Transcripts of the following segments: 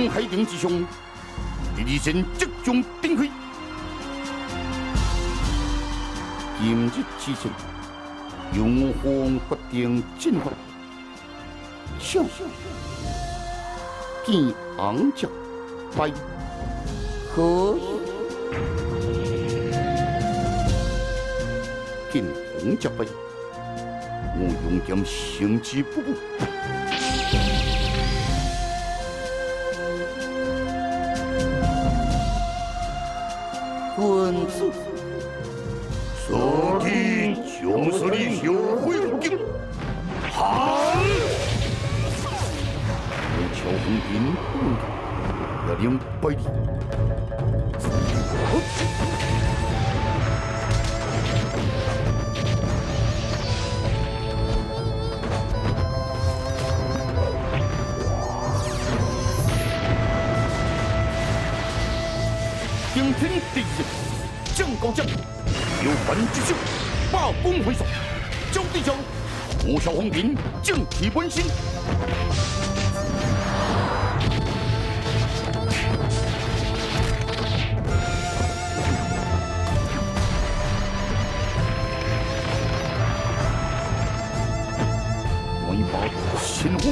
江海定之上，第二线即将展开。今日之胜，由我方决定进发。向见昂将拜何？见红甲拜，我勇敢胜之不武。 君子，所提将士的后悔路径，好！我乔红兵不要领百里。顶天第一，将高将，有番之秀，霸功回首，交地交，我小红兵正体温馨。我一把新红，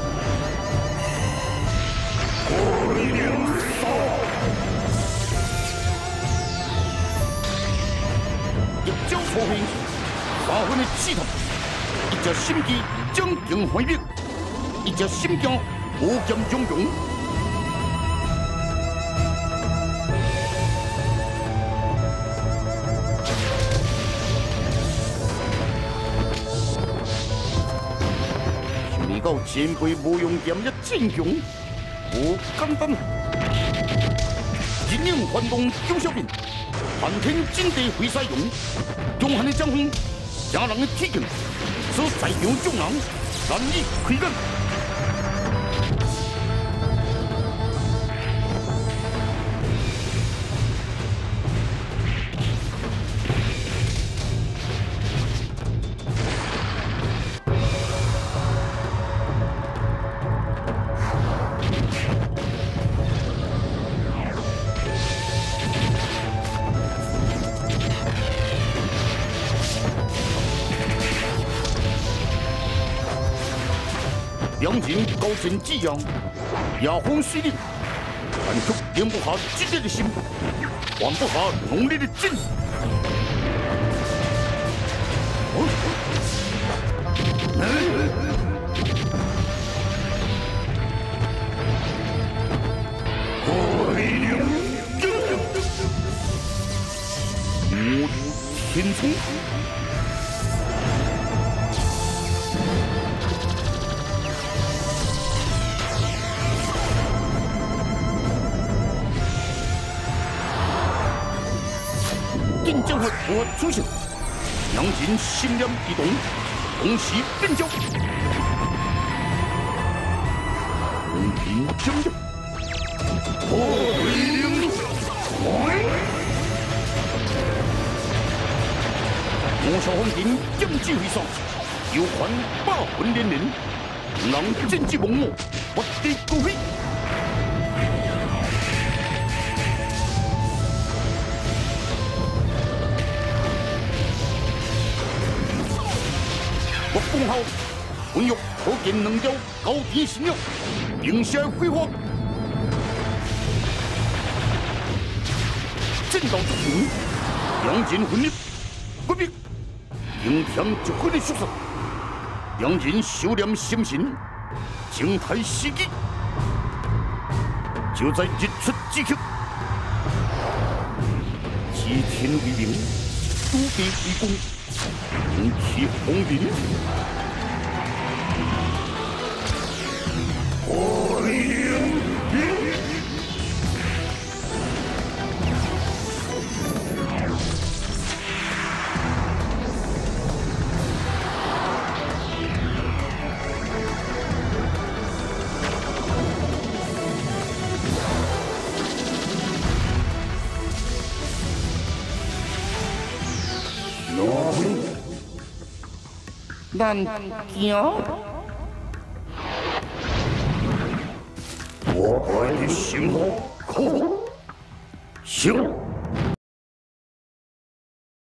火力两扫。 交错会，发挥的系统，一只心机将劲毁灭，一只心惊无剑勇勇。想到前辈无用剑一战强，无简单。人影环动九小兵。 寒天金地会使用，强悍的江风，家人的体劲，使在场众人难以窥感。两人高声激扬，亚风犀利，但却装不下激烈的心，换不下浓烈的劲。我天冲。 紧将会我出现，两人心念一动，同时变焦。红兵将将，火力领我小红兵剑指挥上，有还霸魂连连，人剑之猛魔，不敌高飞。 我封号，混育可见能招高天神了，并且挥霍。正道之雄，两人混力不必，应天就混的出色。两人修炼心性，静态时机，就在日出之刻，齐天为名，土地为公。 红旗红绫，火灵灵。难惊，我我的心口行。